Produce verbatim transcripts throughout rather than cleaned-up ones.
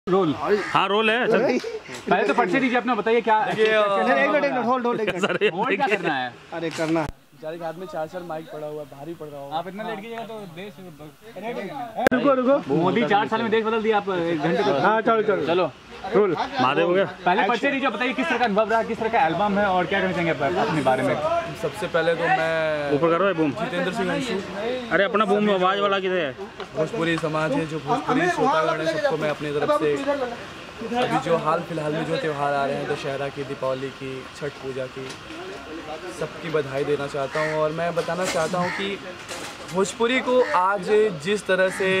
Role हाँ role है। पहले तो परिचय दीजिए अपना, बताइए क्या एक मिनट एक मिनट होल्ड होल्ड एक मिनट होल्ड क्या करना है? अरे करना बेचारे के हाथ में चार चार माइक पड़ा हुआ है, भारी पड़ रहा होगा। आप इतना लेट कीजिएगा तो देश रुको रुको, मोदी चार साल में देश बदल दिया, आप एक घंटे को। हाँ चलो चलो चलो रोल। महादेव हो गया। पहले परिचय दीजिए, बताइए किस तरह का अनुभव रहा, किस तरह का एल्बम है और क्या कहना चाहेंगे आप अपने बारे में? सबसे पहले तो मैं ऊपर करो बूम। जितेंद्र सिंह अंशु, अरे अपना बूम आवाज वाला किधर है? भोजपुरी समाज है, जो भोजपुरी श्रोतागण है, सबको मैं अपनी तरफ से अभी जो हाल फिलहाल में जो त्यौहार आ रहे हैं, दशहरा की, दीपावली की, छठ पूजा की, सबकी बधाई देना चाहता हूं। और मैं बताना चाहता हूं कि भोजपुरी को आज जिस तरह से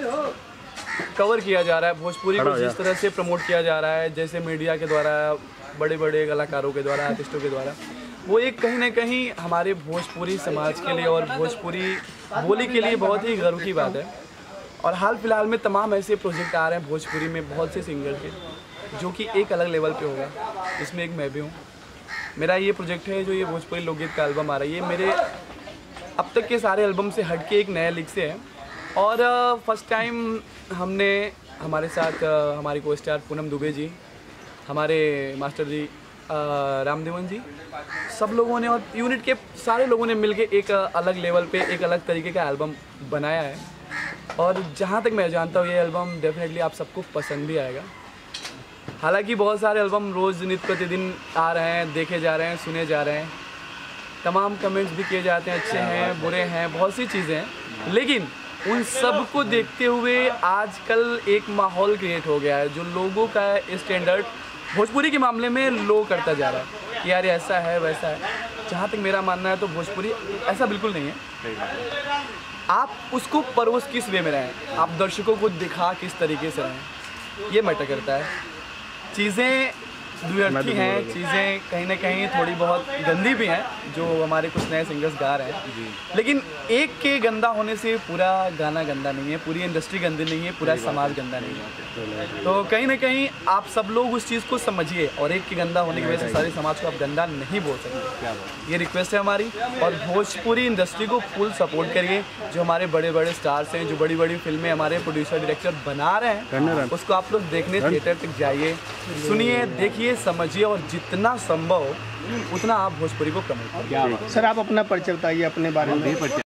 कवर किया जा रहा है, भोजपुरी को जिस तरह से प्रमोट किया जा रहा है, जैसे मीडिया के द्वारा, बड़े बड़े कलाकारों के द्वारा, आर्टिस्टों के द्वारा, वो एक कहीं ना कहीं हमारे भोजपुरी समाज के लिए और भोजपुरी बोली के लिए बहुत ही गर्व की बात है। और हाल फिलहाल में तमाम ऐसे प्रोजेक्ट आ रहे हैं भोजपुरी में बहुत से सिंगर के, जो कि एक अलग लेवल पे होगा, इसमें एक मैं भी हूँ। मेरा ये प्रोजेक्ट है जो ये भोजपुरी लोकगीत का एल्बम आ रहा है, ये मेरे अब तक के सारे एल्बम से हट के एक नया लीग से है। और फर्स्ट टाइम हमने हमारे साथ uh, हमारी को स्टार पूनम दुबे जी, हमारे मास्टर जी uh, रामदेवन जी, सब लोगों ने और यूनिट के सारे लोगों ने मिलके एक uh, अलग लेवल पे एक अलग तरीके का एल्बम बनाया है। और जहाँ तक मैं जानता हूँ ये एल्बम डेफिनेटली आप सबको पसंद भी आएगा। हालांकि बहुत सारे एल्बम रोज़ नित्य प्रतिदिन आ रहे हैं, देखे जा रहे हैं, सुने जा रहे हैं, तमाम कमेंट्स भी किए जाते हैं, अच्छे हैं, बुरे हैं, बहुत सी चीज़ें हैं। लेकिन उन सब को देखते हुए आजकल एक माहौल क्रिएट हो गया है जो लोगों का स्टैंडर्ड भोजपुरी के मामले में लो करता जा रहा है कि यार ऐसा है वैसा है। जहाँ तक मेरा मानना है तो भोजपुरी ऐसा बिल्कुल नहीं है। आप उसको परोस किस वे में रहें, आप दर्शकों को दिखा किस तरीके से रहें, ये मैटर करता है। चीज़ें द्व्यर्थी हैं, चीज़ें कहीं ना कहीं थोड़ी बहुत गंदी भी हैं जो हमारे कुछ नए सिंगर्स गा रहे हैं, लेकिन एक के गंदा होने से पूरा गाना गंदा नहीं है, पूरी इंडस्ट्री गंदी नहीं है, पूरा समाज गंदा नहीं है। तो कहीं ना कहीं आप सब लोग उस चीज़ को समझिए और एक के गंदा होने की वजह से सारे समाज को आप गंदा नहीं बोल सकते। ये रिक्वेस्ट है हमारी। और भोजपुरी इंडस्ट्री को फुल सपोर्ट करिए। जो हमारे बड़े बड़े स्टार्स हैं, जो बड़ी बड़ी फिल्में हमारे प्रोड्यूसर डायरेक्टर बना रहे हैं, उसको आप लोग देखने थिएटर तक जाइए, सुनिए, देखिए, समझिए और जितना संभव उतना आप भोजपुरी को प्रमोट करिए। सर आप अपना परिचय बताइए अपने बारे में।